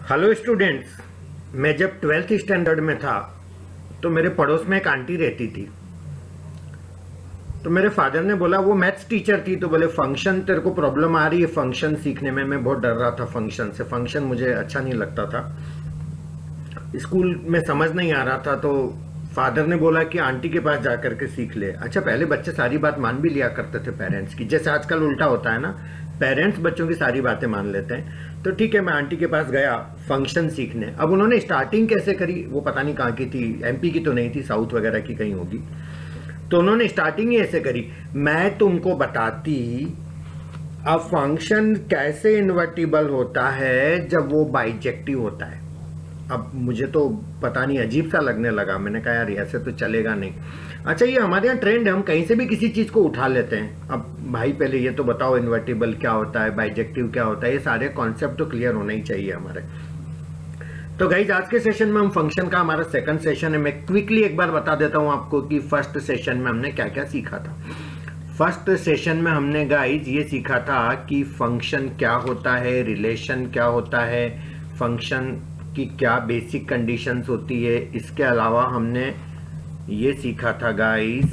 Hello students. मैं जब 12th standard में था तो मेरे पड़ोस में एक आंटी रहती थी। तो मेरे फादर ने बोला, वो मैथ्स टीचर थी, तो बोले फंक्शन तेरे को प्रॉब्लम आ रही है फंक्शन सीखने में। मैं बहुत डर रहा था फंक्शन से, फंक्शन मुझे अच्छा नहीं लगता था, स्कूल में समझ नहीं आ रहा था। तो फादर ने बोला कि आंटी के पास जा करके सीख ले। अच्छा, पहले बच्चे सारी बात मान भी लिया करते थे पेरेंट्स की, जैसे आजकल उल्टा होता है ना, पेरेंट्स बच्चों की सारी बातें मान लेते हैं। तो ठीक है, मैं आंटी के पास गया फंक्शन सीखने। अब उन्होंने स्टार्टिंग कैसे करी वो पता नहीं कहाँ की थी, एमपी की तो नहीं थी, साउथ वगैरह की कहीं होगी। तो उन्होंने स्टार्टिंग ही ऐसे करी, मैं तुमको बताती अब फंक्शन कैसे इन्वर्टिबल होता है जब वो बाइजेक्टिव होता है। अब मुझे तो पता नहीं, अजीब सा लगने लगा। मैंने कहा यार ऐसे तो चलेगा नहीं। अच्छा, ये हमारे यहाँ ट्रेंड है, हम कहीं से भी किसी चीज को उठा लेते हैं। अब भाई पहले ये तो बताओ इन्वर्टिबल क्या होता है, बाइजेक्टिव क्या होता है, ये सारे कॉन्सेप्ट तो क्लियर होना ही चाहिए हमारे। तो गाइस, आज के सेशन में हम फंक्शन का हमारा सेकंड सेशन है। मैं क्विकली एक बार बता देता हूं आपको कि फर्स्ट सेशन में हमने क्या क्या सीखा था। फर्स्ट सेशन में हमने गाइस ये सीखा था कि फंक्शन क्या होता है, रिलेशन क्या होता है, फंक्शन की क्या बेसिक कंडीशंस होती है। इसके अलावा हमने ये सीखा था guys,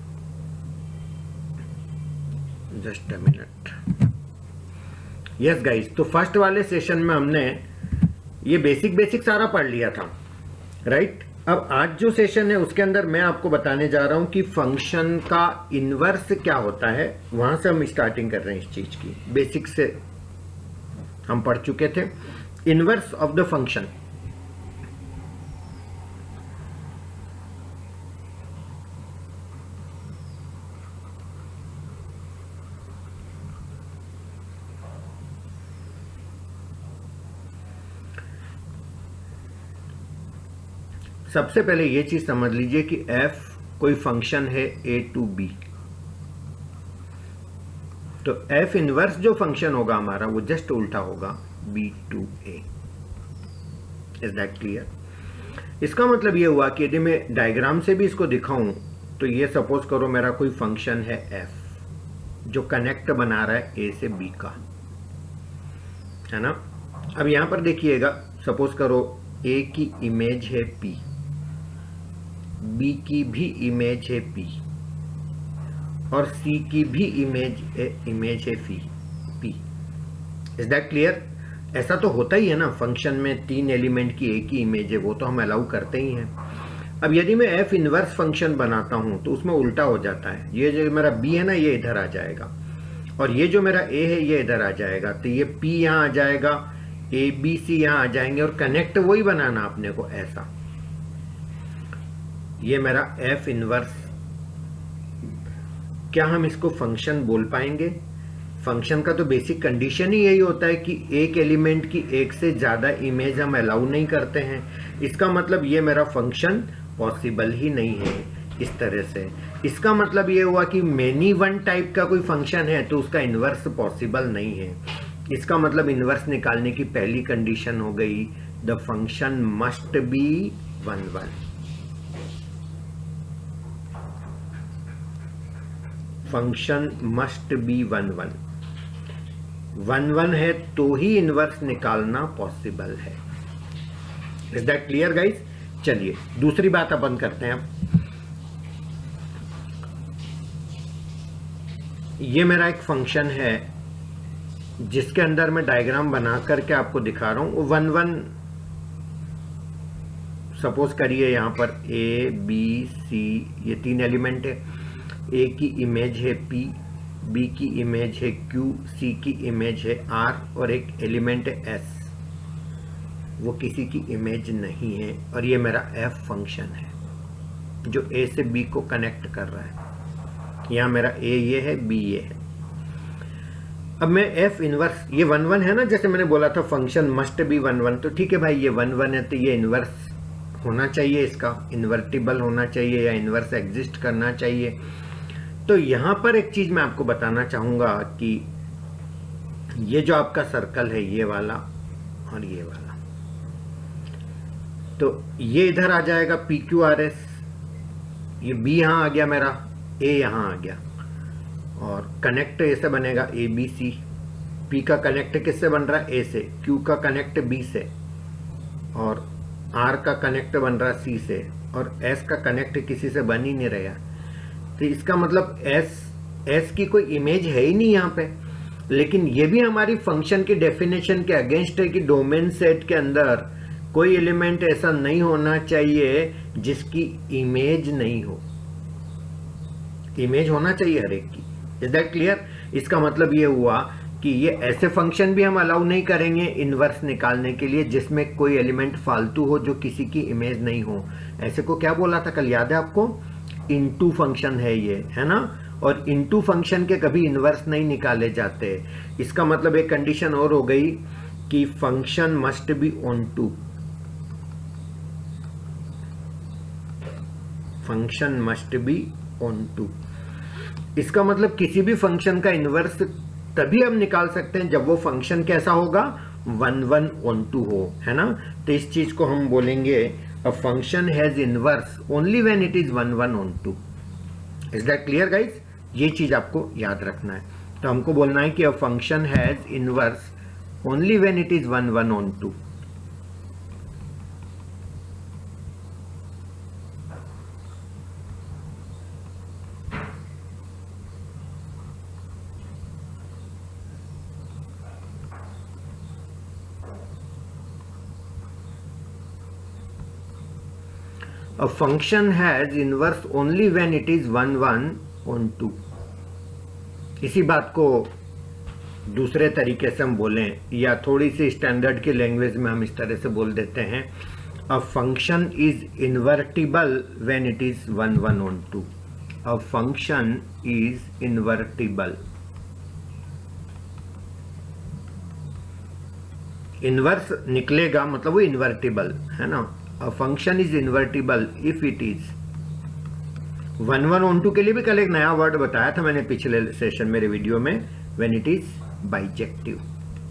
just a minute, yes guys, तो फर्स्ट वाले सेशन में हमने ये बेसिक सारा पढ़ लिया था, राइट। अब आज जो सेशन है उसके अंदर मैं आपको बताने जा रहा हूं कि फंक्शन का इनवर्स क्या होता है। वहां से हम स्टार्टिंग कर रहे हैं इस चीज की, बेसिक से हम पढ़ चुके थे। इनवर्स ऑफ द फंक्शन, सबसे पहले ये चीज समझ लीजिए कि f कोई फंक्शन है a टू b, तो f इनवर्स जो फंक्शन होगा हमारा वो जस्ट उल्टा होगा b to a। Is that clear? इसका मतलब ये हुआ कि यदि मैं डायग्राम से भी इसको दिखाऊं तो ये सपोज करो मेरा कोई फंक्शन है f जो कनेक्ट बना रहा है a से b का, है ना। अब यहां पर देखिएगा, सपोज करो a की इमेज है p, B की भी इमेज है P, और C की भी इमेज है P। Is that clear? ऐसा तो होता ही है ना, फंक्शन में 3 एलिमेंट की एक ही इमेज है, वो तो हम अलाउ करते ही हैं। अब यदि मैं f इनवर्स फंक्शन बनाता हूं तो उसमें उल्टा हो जाता है। ये जो मेरा B है ना, ये इधर आ जाएगा, और ये जो मेरा A है ये इधर आ जाएगा। तो ये P यहां आ जाएगा, A B C यहां आ जाएंगे, और कनेक्ट वही बनाना अपने को ऐसा। ये मेरा f इनवर्स, क्या हम इसको फंक्शन बोल पाएंगे? फंक्शन का तो बेसिक कंडीशन ही यही होता है कि एक एलिमेंट की एक से ज्यादा इमेज हम अलाउ नहीं करते हैं। इसका मतलब ये मेरा फंक्शन पॉसिबल ही नहीं है इस तरह से। इसका मतलब ये हुआ कि मेनी वन टाइप का कोई फंक्शन है तो उसका इनवर्स पॉसिबल नहीं है। इसका मतलब इनवर्स निकालने की पहली कंडीशन हो गई, the function must be one one. Function must be one one, one one है तो ही इनवर्स निकालना पॉसिबल है। Is that clear guys? चलिए दूसरी बात अपन करते हैं। अब ये मेरा एक फंक्शन है जिसके अंदर मैं डायग्राम बना करके आपको दिखा रहा हूं। वन वन सपोज करिए यहां पर A B C ये 3 एलिमेंट है। A की इमेज है P, B की इमेज है Q, C की इमेज है R, और एक एलिमेंट है S, वो किसी की इमेज नहीं है। और ये मेरा f फंक्शन है जो A से B को कनेक्ट कर रहा है। यहाँ मेरा A ये है, B ये है। अब मैं f इनवर्स, ये वन वन है ना, जैसे मैंने बोला था function must be one one, तो ठीक है भाई, ये वन वन है तो ये इनवर्स होना चाहिए, इसका इन्वर्टिबल होना चाहिए या इनवर्स एग्जिस्ट करना चाहिए। तो यहां पर एक चीज मैं आपको बताना चाहूंगा कि ये जो आपका सर्कल है ये वाला और ये वाला, तो ये इधर आ जाएगा PQRS, ये B यहां आ गया मेरा, A यहां आ गया, और कनेक्ट ऐसे बनेगा ABC। P का कनेक्ट किससे बन रहा है? A से। Q का कनेक्ट B से, और R का कनेक्ट बन रहा C से और S का कनेक्ट किसी से बन ही नहीं रहा, तो इसका मतलब S की कोई इमेज है ही नहीं यहाँ पे। लेकिन ये भी हमारी फंक्शन की डेफिनेशन के अगेंस्ट है कि डोमेन सेट के अंदर कोई एलिमेंट ऐसा नहीं होना चाहिए जिसकी इमेज नहीं हो। इमेज होना चाहिए हर एक की। Is that clear? इसका मतलब ये हुआ कि ये ऐसे फंक्शन भी हम अलाउ नहीं करेंगे इनवर्स निकालने के लिए जिसमें कोई एलिमेंट फालतू हो जो किसी की इमेज नहीं हो। ऐसे को क्या बोला था कल, याद है आपको? इनटू फंक्शन है ये, है ना? और इनटू फंक्शन के कभी इनवर्स नहीं निकाले जाते। इसका मतलब एक कंडीशन और हो गई कि function must be onto. Function must be onto, इसका मतलब किसी भी फंक्शन का इनवर्स तभी हम निकाल सकते हैं जब वो फंक्शन कैसा होगा, 1 1 ऑन टू हो, है ना? तो इस चीज को हम बोलेंगे a function has inverse only when it is 1 1 onto. Is that clear guys? ये चीज आपको याद रखना है। तो हमको बोलना है कि a function has inverse only when it is 1 1 onto. A function has inverse only when it is 1 1 on 2। इसी बात को दूसरे तरीके से हम बोलें या थोड़ी सी स्टैंडर्ड की लैंग्वेज में हम इस तरह से बोल देते हैं, a function is invertible when it is 1 1 on 2। A function is invertible. Inverse निकलेगा मतलब वो इन्वर्टिबल है ना। A function is invertible if it is 1 1 on 2 के लिए भी कल एक नया वर्ड बताया था मैंने पिछले सेशन मेरे वीडियो में, when it is bijective।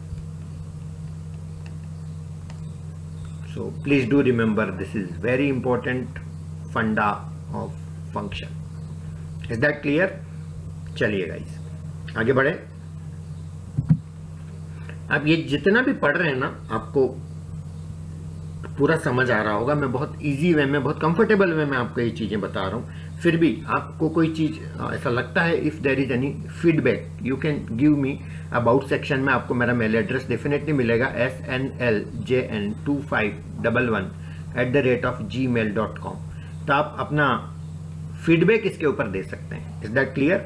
So please do remember this is very important funda of function। Is that clear? चलिए गाइस आगे बढ़े। अब ये जितना भी पढ़ रहे हैं ना आपको पूरा समझ आ रहा होगा। मैं बहुत इजी वे में, बहुत कंफर्टेबल वे में आपको ये चीजें बता रहा हूँ। फिर भी आपको कोई चीज ऐसा लगता है, if there is any feedback you can give me. About section में आपको मेरा मेल एड्रेस डेफिनेटली मिलेगा, snljn2511@gmail.com। तो आप अपना फीडबैक इसके ऊपर दे सकते हैं। Is that clear?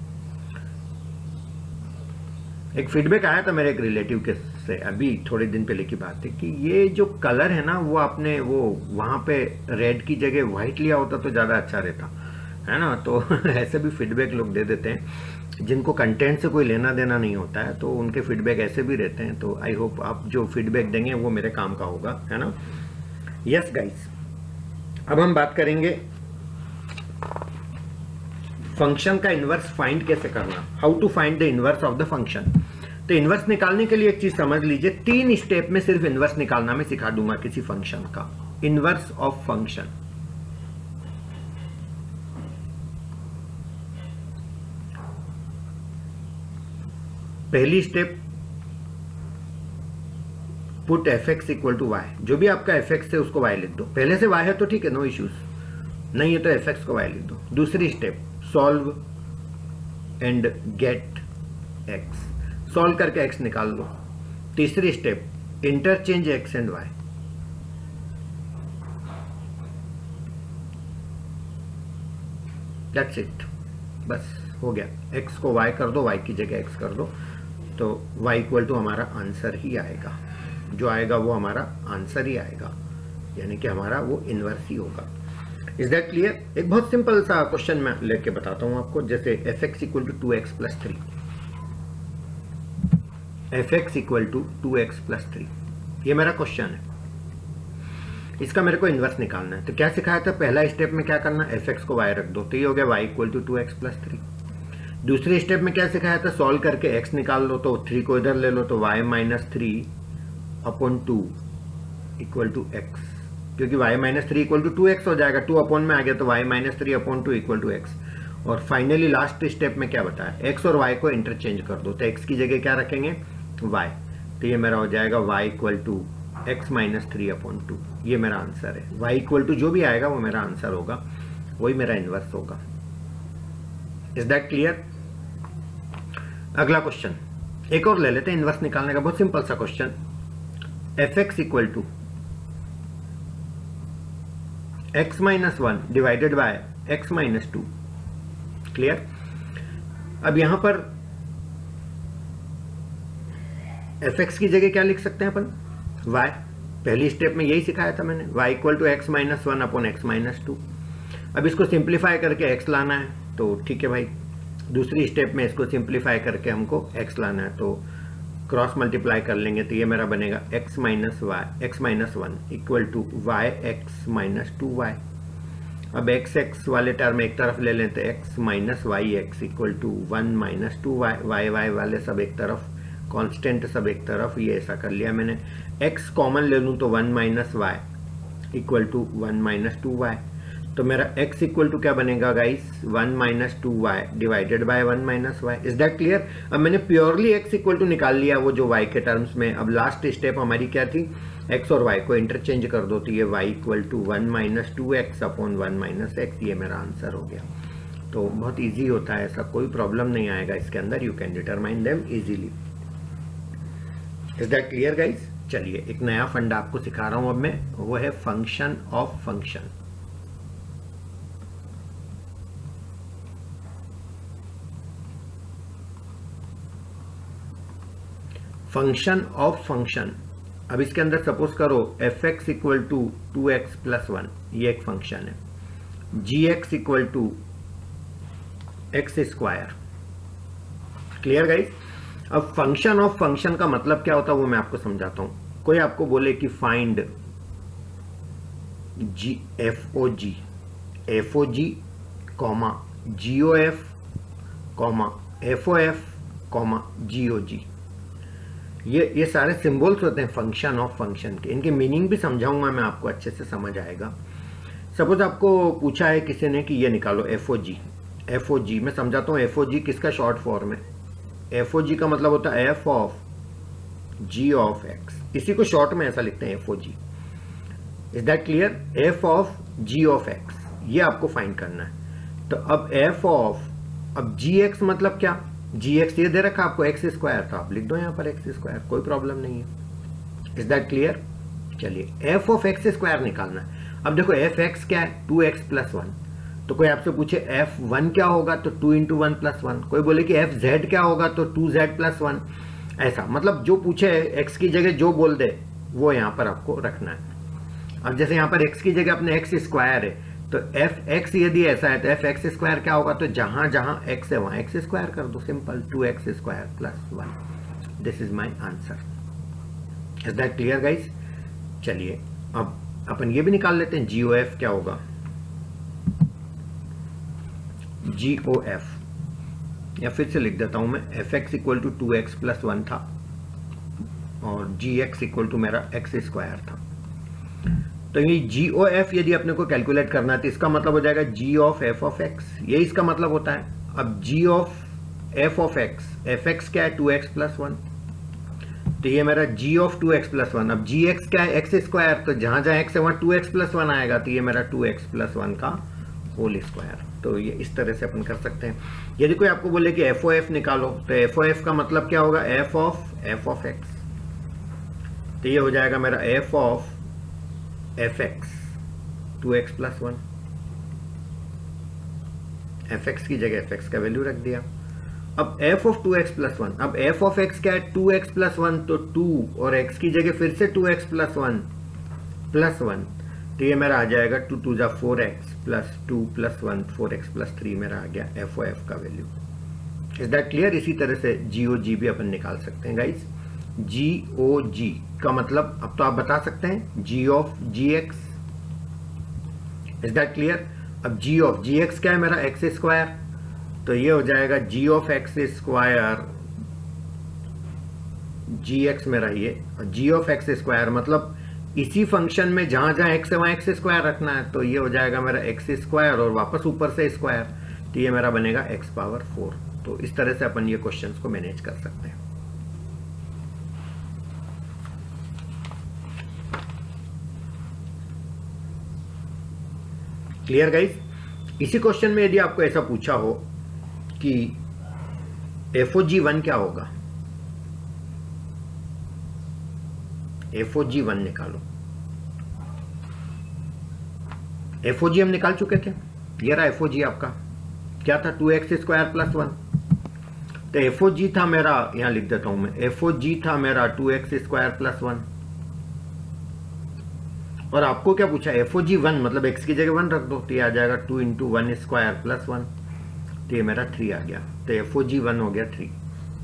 एक फीडबैक आया था मेरे एक रिलेटिव के से अभी थोड़े दिन पहले की बात है कि ये जो कलर है ना वो आपने वो वहां पे रेड की जगह व्हाइट लिया होता तो ज्यादा अच्छा रहता, है ना? तो ऐसे भी फीडबैक लोग दे देते हैं जिनको कंटेंट से कोई लेना देना नहीं होता है, तो उनके फीडबैक ऐसे भी रहते हैं। तो आई होप आप जो फीडबैक देंगे वो मेरे काम का होगा, है ना? यस गाइस, अब हम बात करेंगे फंक्शन का इनवर्स फाइंड कैसे करना, how to find the inverse of the function. तो इनवर्स निकालने के लिए एक चीज समझ लीजिए, 3 स्टेप में सिर्फ इनवर्स निकालना मैं सिखा दूंगा किसी फंक्शन का। इनवर्स ऑफ फंक्शन, पहली step put fx equal to y। जो भी आपका fx है उसको y लिख दो। पहले से y है तो ठीक है, नो इश्यूज, नहीं है तो fx को y लिख दो। दूसरी step solve and get x, solve करके x निकाल लो। तीसरी step interchange x and y। That's it, बस हो गया। x को y कर दो, y की जगह x कर दो, तो y इक्वल टू हमारा आंसर ही आएगा। जो आएगा वो हमारा आंसर ही आएगा, यानी कि हमारा वो इनवर्स ही होगा। Is that clear? एक बहुत सिंपल सा क्वेश्चन मैं लेके बताता हूं आपको, जैसे fx equal to 2x plus 3। fx equal to 2x plus 3, ये मेरा क्वेश्चन है। इसका मेरे को इनवर्स निकालना है। तो क्या सिखाया था? पहला स्टेप में क्या करना, fx को y रख दो, तो ये हो गया y equal to 2x plus 3। दूसरे स्टेप में क्या सिखाया था? सॉल्व करके x निकाल लो, तो 3 को इधर ले लो, तो y minus 3 upon 2 equal to x, क्योंकि y minus 3 equal to 2x हो जाएगा। 2 अपॉन में आ गया तो y minus 3 upon 2 equal to x। और फाइनली लास्ट स्टेप में क्या बताया, x और y को इंटरचेंज कर दो, तो x की जगह क्या रखेंगे, y। तो ये मेरा हो जाएगा y equal to x minus 3/2, ये मेरा आंसर है। y इक्वल टू जो भी आएगा वो मेरा आंसर होगा, वही मेरा इन्वर्स होगा। Is that clear? अगला क्वेश्चन एक और ले लेते हैं इन्वर्स निकालने का, बहुत सिंपल सा question. fx equal to x minus 1 divided by x minus 2। Clear? अब यहां पर fx की जगह क्या लिख सकते हैं अपन? y। पहली स्टेप में यही सिखाया था मैंने, y equal to x minus 1 upon x minus 2। अब इसको सिंप्लीफाई करके x लाना है, तो ठीक है भाई, दूसरी स्टेप में इसको सिंप्लीफाई करके हमको x लाना है, तो क्रॉस मल्टीप्लाई कर लेंगे, तो ये मेरा बनेगा x minus 1 equal to y x minus 2y। अब x वाले टर्म एक तरफ ले लेते हैं, x minus y x equal to 1 minus 2y, y वाले सब एक तरफ, कांस्टेंट सब एक तरफ, ये ऐसा कर लिया मैंने। x कॉमन ले लूँ तो 1 minus y equal to 1 minus 2y, तो मेरा x इक्वल टू क्या बनेगा guys? 1 minus 2y divided by 1 minus y. Is that clear? अब मैंने प्योरली x इक्वल टू निकाल लिया वो जो y के टर्म्स में। अब लास्ट स्टेप हमारी क्या थी? x और y को इंटरचेंज कर दो, तो ये y equal to 1 minus 2x upon 1 minus x, ये मेरा आंसर हो गया। तो बहुत ईजी होता है, ऐसा कोई प्रॉब्लम नहीं आएगा इसके अंदर, you can determine them easily. Is that clear guys? चलिए एक नया फंडा आपको सिखा रहा हूं अब मैं, वो है function of function. Function of function. अब इसके अंदर सपोज करो fx equal to 2x plus 1, ये एक फंक्शन है। gx equal to x square. Clear guys? अब फंक्शन ऑफ फंक्शन का मतलब क्या होता है वो मैं आपको समझाता हूं। कोई आपको बोले कि find FOG comma GOF comma FOF comma GOG, ये सारे सिंबल्स होते हैं फंक्शन ऑफ फंक्शन के। इनके मीनिंग भी समझाऊंगा मैं आपको, अच्छे से समझ आएगा। सपोज आपको पूछा है किसी ने कि ये निकालो FOG मैं समझाता हूँ। FOG किसका शॉर्ट फॉर्म है? FOG का मतलब होता है f of g of x, इसी को शॉर्ट में ऐसा लिखते हैं FOG। Is that clear? f of g of x, ये आपको फाइंड करना है। तो अब f ऑफ, अब gx मतलब क्या? gx ये दे रखा आपको x स्क्वायर, तो आप लिख दो यहाँ पर x स्क्वायर, कोई प्रॉब्लम नहीं है। Is that clear? चलिए f ऑफ x स्क्वायर निकालना है। अब देखो fx क्या है? 2x plus 1। तो कोई आपसे पूछे f1 क्या होगा, तो 2 इंटू 1 प्लस 1। कोई बोले कि fz क्या होगा, तो 2z प्लस 1। ऐसा मतलब जो पूछे x की जगह जो बोल दे वो यहाँ पर आपको रखना है। अब जैसे यहाँ पर x की जगह अपने x स्क्वायर है, तो fx यदि ऐसा है तो fx स्क्वायर क्या होगा, तो जहां जहां x है वहां x स्क्वायर कर दो, simple 2x square plus 1। This is my answer. Is that clear guys? चलिए अब अपन ये भी निकाल लेते हैं, GOF क्या होगा? GOF, या फिर से लिख देता हूं मैं, fx equal to 2x plus 1 था और gx इक्वल टू मेरा x स्क्वायर था। तो ये GOF यदि अपने को कैलकुलेट करना है तो इसका मतलब हो जाएगा G of f of x, ये इसका मतलब होता है। अब G of f of x, fx क्या है? 2x प्लस 1, तो ये मेरा G ऑफ 2x प्लस 1। अब gx क्या है? x स्क्वायर, तो जहां जहां x है वहां 2x प्लस 1 आएगा, तो ये मेरा 2x प्लस 1 का होल स्क्वायर। तो ये इस तरह से अपन कर सकते हैं। यदि कोई आपको बोले कि FOF निकालो, तो FOF का मतलब क्या होगा? f ऑफ x, तो ये हो जाएगा मेरा f of fx 2x plus 1। fx की जगह fx का वैल्यू रख दिया। अब f ऑफ 2x प्लस 1, अब f ऑफ x क्या है? 2x प्लस 1, तो 2 और x की जगह फिर से 2x प्लस 1 प्लस 1, तो ये मेरा आ जाएगा 2 2 जा 4x plus 2 plus 1 4x plus 3 मेरा आ गया FOF का वैल्यू। Is that clear? इसी तरह से GOG भी अपन निकाल सकते हैं गाइस। GOG का मतलब अब तो आप बता सकते हैं G of GX। Is that clear? अब G ऑफ GX क्या है? मेरा x स्क्वायर, तो ये हो जाएगा G of x square, GX मेरा ये, और G ऑफ x स्क्वायर मतलब इसी फंक्शन में जहां जहां x है वहां x स्क्वायर रखना है, तो ये हो जाएगा मेरा x स्क्वायर और वापस ऊपर से स्क्वायर, तो ये मेरा बनेगा x पावर 4। तो इस तरह से अपन ये क्वेश्चंस को मैनेज कर सकते हैं। Clear guys? इसी क्वेश्चन में यदि आपको ऐसा पूछा हो कि FOG1 क्या होगा, FOG1 निकालो। FOG हम निकाल चुके थे, ये रहा FOG आपका, क्या था 2x स्क्वायर प्लस 1। तो FOG था मेरा, यहां लिख देता हूं मैं, FOG था मेरा 2x स्क्वायर प्लस 1। और आपको क्या पूछा, FOG1 मतलब x की जगह 1 रख दो, तो ये आ जाएगा 2 इंटू 1 स्क्वायर प्लस 1, तो ये मेरा 3 आ गया। तो FOG1 हो गया 3।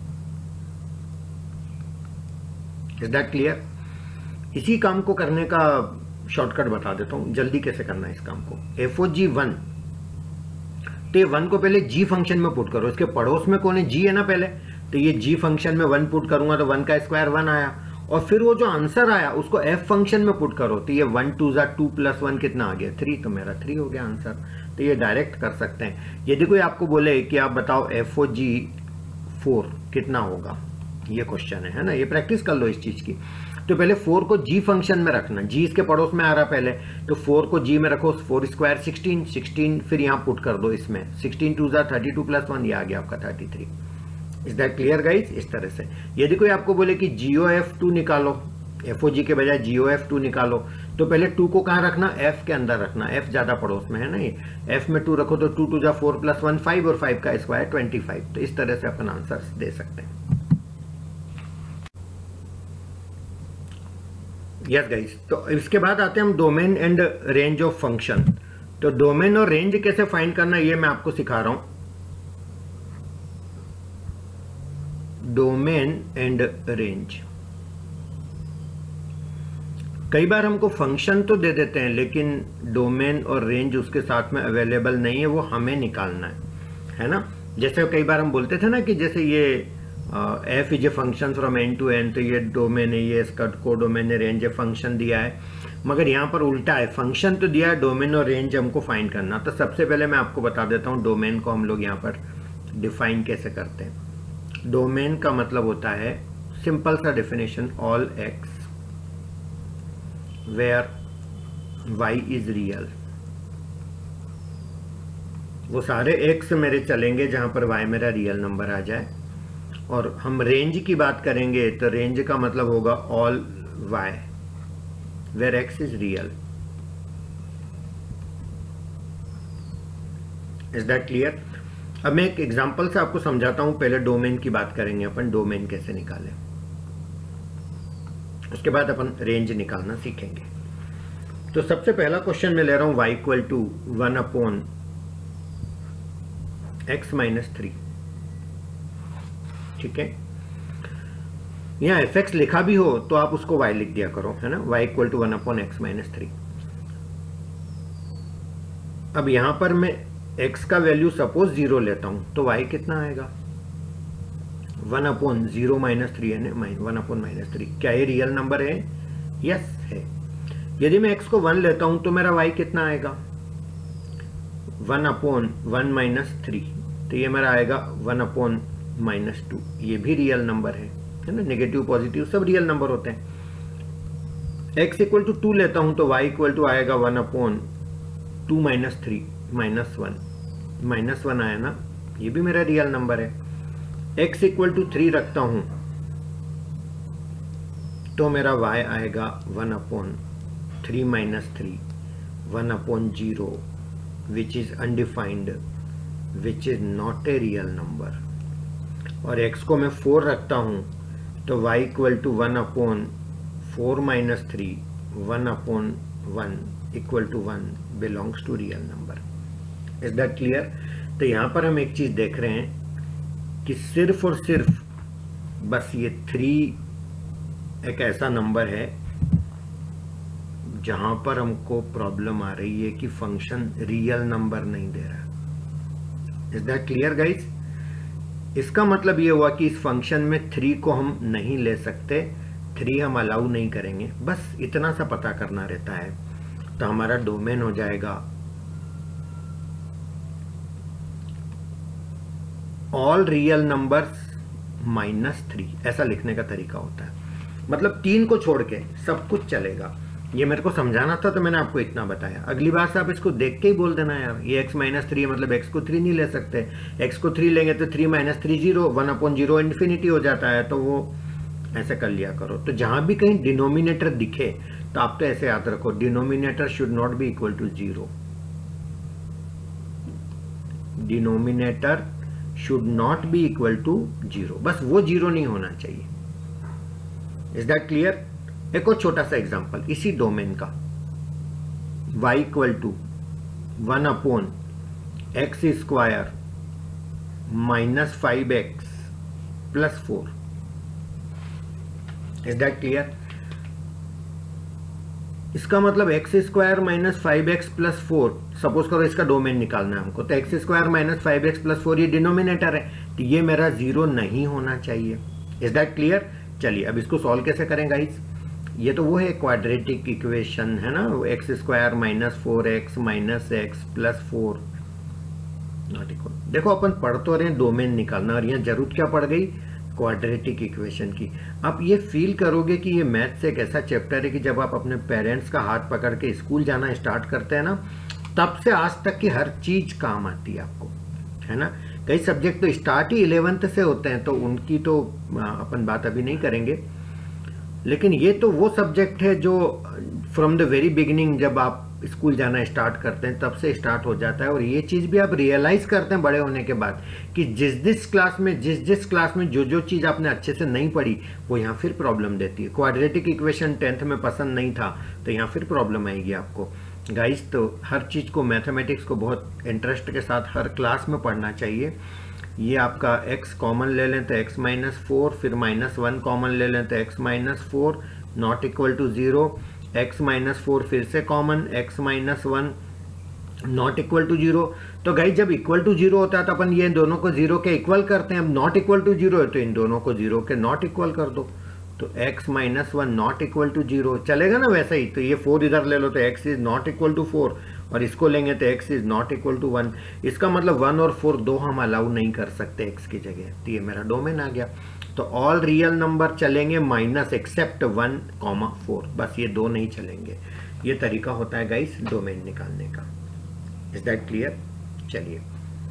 Is that clear? इसी काम को करने का शॉर्टकट बता देता हूं, जल्दी कैसे करना है इस काम को। FOG1, तो 1 को पहले g फंक्शन में पुट करो, इसके पड़ोस में कौन है, g है ना पहले, तो ये g फंक्शन में 1 पुट करूंगा तो 1 का स्क्वायर 1 आया, और फिर वो जो आंसर आया उसको f फंक्शन में पुट करो, तो ये 1 2 ज़ा 2 प्लस 1 कितना आ गया 3, तो मेरा 3 हो गया आंसर। तो ये डायरेक्ट कर सकते हैं। यदि कोई आपको बोले कि आप बताओ FOG4 कितना होगा, ये क्वेश्चन है ना, ये प्रैक्टिस कर लो इस चीज की। तो पहले 4 को g फंक्शन में रखना, g इसके पड़ोस में आ रहा पहले, तो 4 को g में रखो, 4 स्क्वायर 16, 16 फिर यहाँ पुट कर दो इसमें, 16 2 ज़ा 32 प्लस 1, ये आ गया आपका 33। Is that clear guys? इस तरह से यदि कोई आपको बोले कि GOF2 निकालो, FOG के बजाय GOF2 निकालो, तो पहले 2 को कहाँ रखना, f के अंदर रखना, f ज्यादा पड़ोस में है ना, ये f में 2 रखो तो 2 2 ज़ा 4 प्लस 1 5, और 5 का स्क्वायर 25। तो इस तरह से अपन आंसर दे सकते हैं। यस गाइस, तो इसके बाद आते हैं हम domain and range of function. तो डोमेन और रेंज कैसे फाइंड करना, ये मैं आपको सिखा रहा हूं। डोमेन एंड रेंज, कई बार हमको फंक्शन तो दे देते हैं लेकिन डोमेन और रेंज उसके साथ में अवेलेबल नहीं है, वो हमें निकालना है ना। जैसे कई बार हम बोलते थे ना कि जैसे ये f is a function from n to n, तो ये डोमेन है, ये इसका कोडोमेन है, रेंज है, फंक्शन दिया है। मगर यहाँ पर उल्टा है, फंक्शन तो दिया है, डोमेन और रेंज हमको फाइंड करना। तो सबसे पहले मैं आपको बता देता हूँ डोमेन को हम लोग यहाँ पर डिफाइन कैसे करते हैं। डोमेन का मतलब होता है, सिंपल सा definition, all x where y is real. वो सारे x मेरे चलेंगे जहां पर y मेरा रियल नंबर आ जाए। और हम रेंज की बात करेंगे तो रेंज का मतलब होगा all y where x is real. Is that clear? अब मैं एक एग्जांपल से आपको समझाता हूं। पहले डोमेन की बात करेंगे अपन, डोमेन कैसे निकालें, उसके बाद अपन रेंज निकालना सीखेंगे। तो सबसे पहला क्वेश्चन मैं ले रहा हूं, y equal to 1 upon x minus 3। ठीक है, यहाँ fx लिखा भी हो तो आप उसको y लिख दिया करो, है ना, y equal to 1 upon x minus 3। अब यहां पर मैं x का वैल्यू सपोज 0 लेता हूं तो y कितना आएगा, 1 अपॉन 0 माइनस 3 है ना, 1 अपॉन माइनस 3। क्या ये रियल नंबर है? यस है। यदि मैं x को 1 लेता हूं तो मेरा y कितना आएगा, 1 अपॉन 1 माइनस 3, तो ये मेरा आएगा 1 अपॉन माइनस 2। ये भी रियल नंबर है ना, नेगेटिव पॉजिटिव सब रियल नंबर होते हैं। x इक्वल टू 2 लेता हूं तो y इक्वल टू आएगा 1 अपॉन 2 माइनस 3 माइनस 1, माइनस 1 आया ना, ये भी मेरा रियल नंबर है। x इक्वल टू 3 रखता हूं तो मेरा y आएगा 1 upon 3 minus 3, 1 upon 0 which is undefined, which is not a real number. और x को मैं 4 रखता हूं तो y equal to 1 upon 4 minus 3, 1 upon 1 equal to 1 belongs to real number. Is that clear? तो यहां पर हम एक चीज देख रहे हैं कि सिर्फ और सिर्फ बस ये 3 एक ऐसा नंबर है जहां पर हमको प्रॉब्लम आ रही है कि फंक्शन रियल नंबर नहीं दे रहा। Is that clear guys? इसका मतलब ये हुआ कि इस फंक्शन में 3 को हम नहीं ले सकते, 3 हम अलाउ नहीं करेंगे, बस इतना सा पता करना रहता है। तो हमारा डोमेन हो जाएगा ऑल रियल नंबर्स माइनस 3, ऐसा लिखने का तरीका होता है। मतलब 3 को छोड़ के सब कुछ चलेगा। ये मेरे को समझाना था तो मैंने आपको इतना बताया। अगली बार से आप इसको देख के ही बोल देना यार, ये x माइनस 3 है मतलब x को 3 नहीं ले सकते, x को 3 लेंगे तो 3 माइनस 3 0, 1/0 इन्फिनिटी हो जाता है, तो वो ऐसे कर लिया करो। तो जहां भी कहीं डिनोमिनेटर दिखे तो आप तो ऐसे याद रखो, denominator should not be equal to 0, denominator should not be equal to 0, बस वो 0 नहीं होना चाहिए। Is that clear? एक और छोटा सा एग्जांपल इसी डोमेन का, y equal to 1/x square minus 5x plus 4। Is that clear? इसका मतलब x square minus 5x plus 4, suppose करो इसका डोमेन निकालना है हमको, तो x square minus 5x plus 4 ये डिनोमिनेटर है, तो ये मेरा 0 नहीं होना चाहिए। Is that clear? चलिए अब इसको सॉल्व कैसे करें गाइस? ये तो वो है क्वाड्रेटिक इक्वेशन है ना, x square minus 4x minus x plus 4 not equal. देखो अपन पढ़ तो रहे हैं डोमेन निकालना, और यहाँ जरूरत क्या पड़ गई? क्वाड्रेटिक इक्वेशन की। आप ये फील करोगे कि ये मैथ्स एक ऐसा चैप्टर है कि जब आप अपने पेरेंट्स का हाथ पकड़ के स्कूल जाना स्टार्ट करते हैं ना, तब से आज तक की हर चीज काम आती है आपको, है ना। कई सब्जेक्ट तो स्टार्ट ही 11th से होते हैं, तो उनकी तो अपन बात अभी नहीं करेंगे, लेकिन ये तो वो सब्जेक्ट है जो फ्रॉम द वेरी बिगिनिंग जब आप स्कूल जाना स्टार्ट करते हैं तब से स्टार्ट हो जाता है। और ये चीज़ भी आप रियलाइज करते हैं बड़े होने के बाद कि जिस क्लास में जो चीज़ आपने अच्छे से नहीं पढ़ी वो यहाँ फिर प्रॉब्लम देती है। क्वाड्रेटिक इक्वेशन 10th में पसंद नहीं था तो यहाँ फिर प्रॉब्लम आएगी आपको। गाइस तो हर चीज़ को, मैथमेटिक्स को बहुत इंटरेस्ट के साथ हर क्लास में पढ़ना चाहिए। ये आपका x कॉमन ले लें तो x माइनस 4, फिर -1 कॉमन ले लें तो x minus 4 not equal to 0, x minus 4 फिर से common, x minus 1 not equal to 0। तो गाइस जब इक्वल टू 0 होता है तो अपन ये दोनों को 0 के इक्वल करते हैं। अब नॉट इक्वल टू 0 है तो इन दोनों को 0 के नॉट इक्वल कर दो, तो x minus 1 not equal to 0 चलेगा ना वैसा ही। तो ये 4 इधर ले लो तो x is not equal to 4, और इसको लेंगे तो x is not equal to 1। इसका मतलब 1 और 4 दो हम अलाउ नहीं कर सकते x की जगह, तो ये मेरा डोमेन आ गया। तो ऑल रियल नंबर चलेंगे माइनस एक्सेप्ट 1, 4, बस ये दो नहीं चलेंगे। ये तरीका होता है गाइस डोमेन निकालने का। Is that clear? चलिए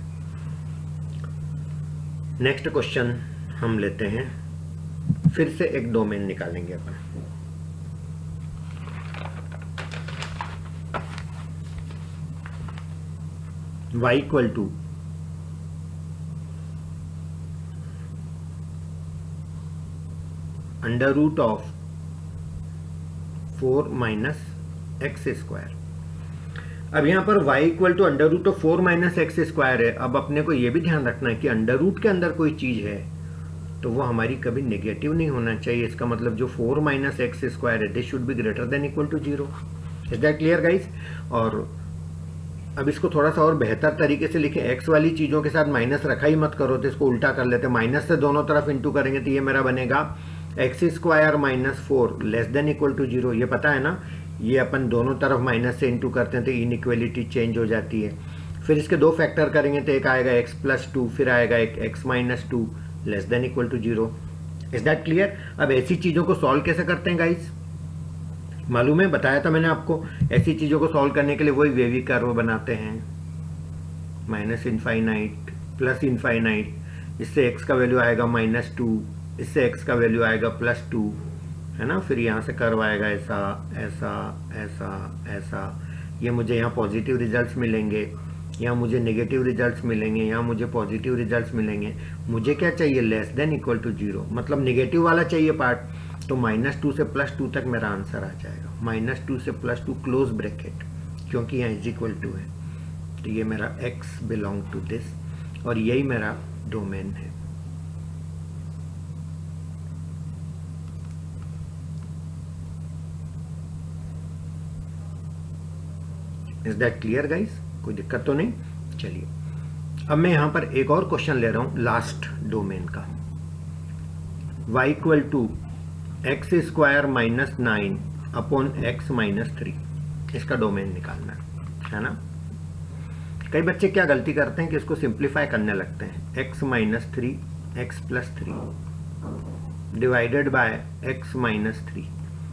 नेक्स्ट क्वेश्चन हम लेते हैं, फिर से एक डोमेन निकालेंगे अपन। y equal to under root of 4 minus x square. अब यहां पर y equal to under root of 4 minus x square है। अब अपने को यह भी ध्यान रखना है कि अंडर रूट के अंदर कोई चीज है तो वो हमारी कभी नेगेटिव नहीं होना चाहिए। इसका मतलब जो 4 माइनस एक्स स्क्वायर है this should be greater than equal to 0। Is that clear guys? और अब इसको थोड़ा सा और बेहतर तरीके से लिखें, x वाली चीजों के साथ माइनस रखा ही मत करो, तो इसको उल्टा कर लेते हैं। माइनस से दोनों तरफ इंटू करेंगे तो ये मेरा बनेगा x square minus 4 less than equal to 0। ये पता है ना, ये अपन दोनों तरफ माइनस से इंटू करते हैं तो इनइक्वलिटी चेंज हो जाती है। फिर इसके दो फैक्टर करेंगे तो एक आएगा x प्लस 2, फिर आएगा एक x minus 2 less than equal to 0। Is that clear? अब ऐसी चीजों को सॉल्व कैसे करते हैं गाइस? मालूम है, बताया था मैंने आपको। ऐसी चीजों को सॉल्व करने के लिए वही वेवी कर्व बनाते हैं, माइनस इनफाइनाइट प्लस इनफाइनाइट। इससे x का वैल्यू आएगा -2, इससे x का वैल्यू आएगा +2, है ना। फिर यहाँ से कर्व आएगा ऐसा ऐसा ऐसा ऐसा। ये मुझे यहाँ पॉजिटिव रिजल्ट्स मिलेंगे, यहाँ मुझे नेगेटिव रिजल्ट्स मिलेंगे, यहाँ मुझे पॉजिटिव रिजल्ट्स मिलेंगे। मुझे क्या चाहिए? लेस देन इक्वल टू 0, मतलब नेगेटिव वाला चाहिए पार्ट। तो -2 से +2 तक मेरा आंसर आ जाएगा। -2 से +2 क्लोज ब्रैकेट, क्योंकि यहाँ इज इक्वल टू है, तो ये मेरा x बिलोंग टू दिस, और यही मेरा डोमेन है। Is that clear guys? कोई दिक्कत तो नहीं? चलिए अब मैं यहां पर एक और क्वेश्चन ले रहा हूं लास्ट डोमेन का। y equal to x square minus 9 upon x minus 3। इसका डोमेन निकालना है ना। कई बच्चे क्या गलती करते हैं कि इसको सिंप्लीफाई करने लगते हैं। x minus 3 x plus 3 divided by x minus 3।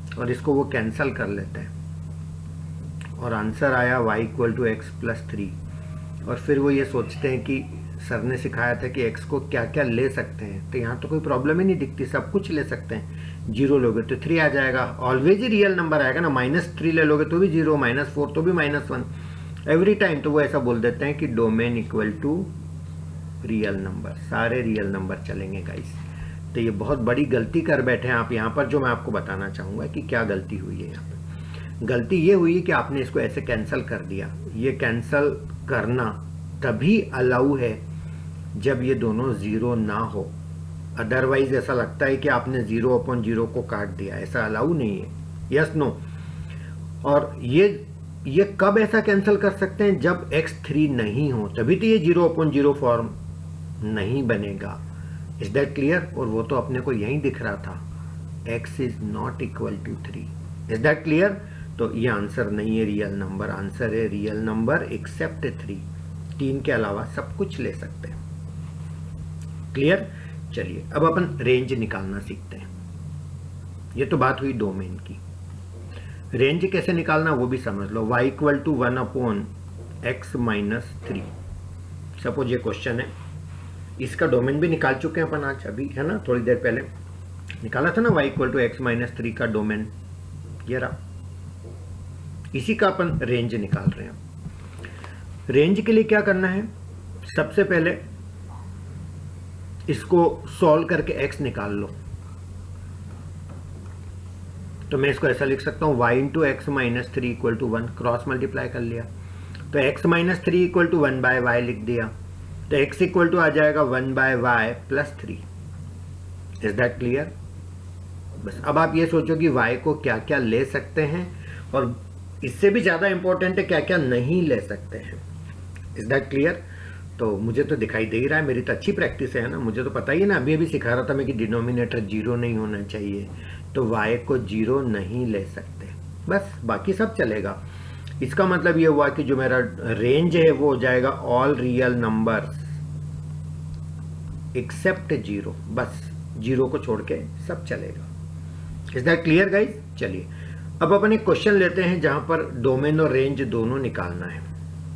और इसको वो कैंसल कर लेते हैं और आंसर आया y equal to x plus 3। और फिर वो ये सोचते हैं कि सर ने सिखाया था कि x को क्या क्या ले सकते हैं, तो यहाँ तो कोई प्रॉब्लम ही नहीं दिखती, सब कुछ ले सकते हैं। 0 लोगे तो 3 आ जाएगा, ऑलवेज ही रियल नंबर आएगा ना। -3 ले लोगे तो भी 0, -4 तो भी -1, एवरी टाइम। तो वो ऐसा बोल देते हैं कि domain equal to real number, सारे रियल नंबर चलेंगे गाइस। तो ये बहुत बड़ी गलती कर बैठे हैं आप यहाँ पर, जो मैं आपको बताना चाहूँगा कि क्या गलती हुई है यहाँ पर। गलती ये हुई कि आपने इसको ऐसे कैंसिल कर दिया। ये कैंसिल करना तभी अलाउ है जब ये दोनों 0 ना हो, अदरवाइज ऐसा लगता है कि आपने 0/0 को काट दिया, ऐसा अलाउ नहीं है। Yes no. और ये कब ऐसा कैंसिल कर सकते हैं? जब x 3 नहीं हो, तभी तो ये 0/0 फॉर्म नहीं बनेगा। Is that clear? और वो तो अपने को यही दिख रहा था, x is not equal to 3। Is that clear? तो ये आंसर नहीं है रियल नंबर, आंसर है रियल नंबर एक्सेप्ट 3। 3 के अलावा सब कुछ ले सकते हैं। क्लियर? चलिए अब अपन रेंज निकालना सीखते हैं। ये तो बात हुई डोमेन की। रेंज कैसे निकालना वो भी समझ लो। y equal to 1/x minus 3। Suppose ये क्वेश्चन है, इसका डोमेन भी निकाल चुके हैं अपन आज, अभी है ना, थोड़ी देर पहले निकाला था ना y equal to x minus 3 का डोमेन। ये रहा, इसी का अपन रेंज निकाल रहे हैं। रेंज के लिए क्या करना है? सबसे पहले इसको सॉल्व करके x निकाल लो। तो मैं इसको ऐसा लिख सकता हूं, y into x minus 3 equal to 1, cross multiply कर लिया तो x minus 3 equal to 1/y लिख दिया। तो x इक्वल टू आ जाएगा 1/y plus 3। Is that clear? बस अब आप ये सोचो कि y को क्या क्या ले सकते हैं, और इससे भी ज्यादा इंपॉर्टेंट है क्या क्या नहीं ले सकते हैं। Is that clear? तो मुझे तो दिखाई दे ही रहा है, मेरी तो अच्छी प्रैक्टिस है ना, मुझे तो पता ही है ना, अभी अभी सिखा रहा था मैं कि डिनोमिनेटर 0 नहीं होना चाहिए, तो y को 0 नहीं ले सकते, बस बाकी सब चलेगा। इसका मतलब ये हुआ कि जो मेरा रेंज है वो हो जाएगा ऑल रियल नंबर्स एक्सेप्ट 0, बस 0 को छोड़ के सब चलेगा। Is that clear guys? चलिए अब अपन एक क्वेश्चन लेते हैं जहां पर डोमेन और रेंज दोनों निकालना है।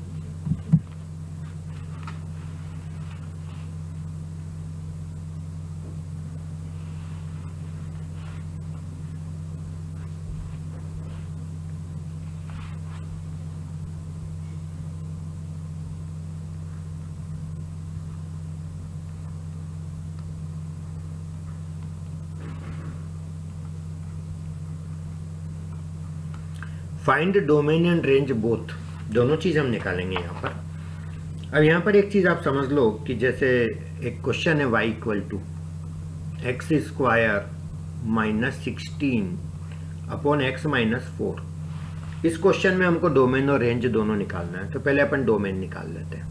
Find domain and range both, दोनों चीज हम निकालेंगे यहाँ पर। अब यहाँ पर एक चीज आप समझ लो कि जैसे एक क्वेश्चन है y equal to x square minus 16 upon x minus 4। इस क्वेश्चन में हमको डोमेन और रेंज दोनों निकालना है, तो पहले अपन डोमेन निकाल लेते हैं।